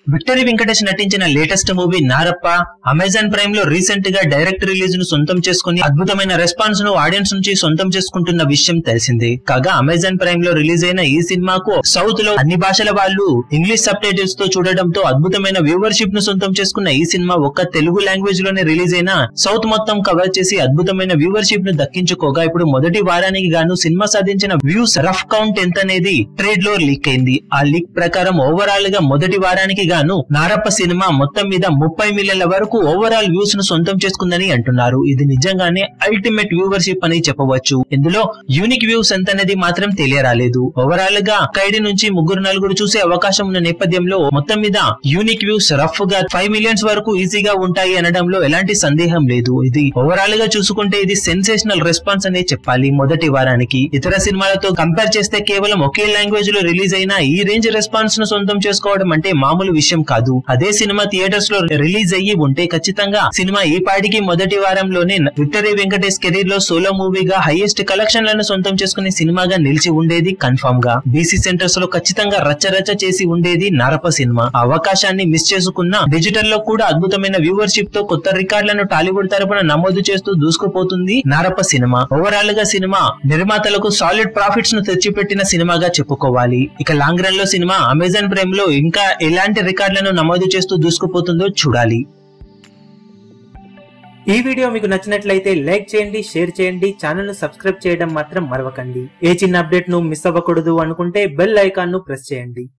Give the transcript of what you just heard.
Victory Venkatesh నటించిన latest movie Narappa Amazon Prime లో recent గా డైరెక్ట్ రిలీజ్ ను సొంతం చేసుకుని అద్భుతమైన రెస్పాన్స్ ను ఆడియన్స్ నుంచి సొంతం చేసుకుంటున్న విషయం తెలిసిందే. కాగా అమెజాన్ ప్రైమ్ లో రిలీజ్ అయిన ఈ సినిమాకు సౌత్ లో అన్ని భాషల వాళ్ళు ఇంగ్లీష్ సబ్ టైటిల్స్ తో చూడడంతో అద్భుతమైన వ్యూవర్షిప్ ను సొంతం చేసుకున్న ఈ సినిమా ఒక్క తెలుగు లాంగ్వేజ్ లోనే రిలీజ్ అయిన సౌత్ మొత్తం కవర్ చేసి అద్భుతమైన వ్యూవర్షిప్ ను దక్కించుకోగా ఇప్పుడు మొదటి వారానికి గాను సినిమా సాధించిన వ్యూస్ రఫ్ కౌంట్ ఎంత అనేది ట్రేడ్ లో లీక్ అయింది. ఆ లీక్ ప్రకారం ఓవరాల్ గా మొదటి వారానికి నారప్ప సినిమా మొత్తం మీద 30 మిలియన్ల వరకు ఓవరాల్ వ్యూస్ ను సొంతం చేసుకుందని అంటున్నారు. ఇది నిజంగానే అల్టిమేట్ వ్యూవర్షిప్ అని చెప్పవచ్చు. ఇందులో యూనిక్ వ్యూస్ ఎంత అనేది మాత్రం తెలియరాలేదు. ఓవరాల్ గా ఖైడీ నుంచి 3-4 చూసే అవకాశం ఉన్న నేపథ్యంలో మొత్తం మీద యూనిక్ వ్యూస్ రఫ్ గా 5 మిలియన్స్ వరకు ఈజీగా ఉంటాయి అనడంలో ఎలాంటి సందేహం లేదు. ఇది ఓవరాల్ గా చూసుకుంటే ఇది సెన్సేషనల్ రెస్పాన్స్ అనే చెప్పాలి. మొదటి వారానికి ఇతర సినిమాలతో కంపేర్ చేస్తే కేవలం ఒకే లాంగ్వేజ్ లో రిలీజ్ అయిన ఈ రేంజ్ రెస్పాన్స్ ను సొంతం చేసుకోవడం అంటే మామూలు విషయం కాదు. అదే సినిమా థియేటర్స్ లో రిలీజ్ అయ్యి ఉంటే ఖచ్చితంగా సినిమా ఈ పాటికి మొదటి వారంలోనే విక్టరీ వెంకటేష్ కెరీర్ లో సోలో మూవీగా హైయెస్ట్ కలెక్షన్లను సొంతం చేసుకునే సినిమాగా నిలిచి ఉండేది కన్ఫర్మ్ గా. బీసీ సెంటర్స్ లో ఖచ్చితంగా రచ్చరచ్చ చేసి ఉండేది నారప్ప సినిమా. అవకాశాన్ని మిస్ చేసుకున్న డిజిటల్ లో కూడా అద్భుతమైన వ్యూవర్షిప్ తో కొత్త రికార్డులను టాలీవుడ్ తరపున నమోదు చేస్తూ దూసుకుపోతుంది నారప్ప సినిమా. ఓవరాల్ గా సినిమా నిర్మాతలకు సాలిడ్ ప్రాఫిట్స్ ను తెచ్చిపెట్టిన సినిమాగా చెప్పుకోవాలి. ఇక లాంగ్ రన్ లో సినిమా అమెజాన్ ప్రైమ్ లో ఇంకా ఎలాంటి రికార్డులను నమోదు చేస్తూ దూసుకుపోతుందో చూడాలి. ఈ వీడియో మీకు నచ్చినట్లయితే లైక్ చేయండి, షేర్ చేయండి, ఛానల్ ను సబ్స్క్రైబ్ చేయడం మాత్రం మరవకండి. ఏ చిన్న అప్డేట్ ను మిస్ అవ్వకూడదు అనుకుంటే బెల్ ఐకాన్ ను ప్రెస్ చేయండి.